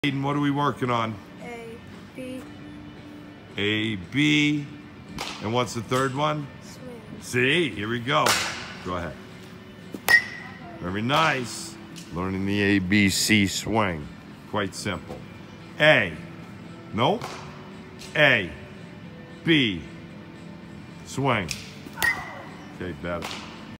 Aiden, what are we working on? A, B. A, B. And what's the third one? Swing. C. Here we go. Go ahead. Very nice. Learning the A, B, C swing. Quite simple. A. Nope. A. B. Swing. Okay, better.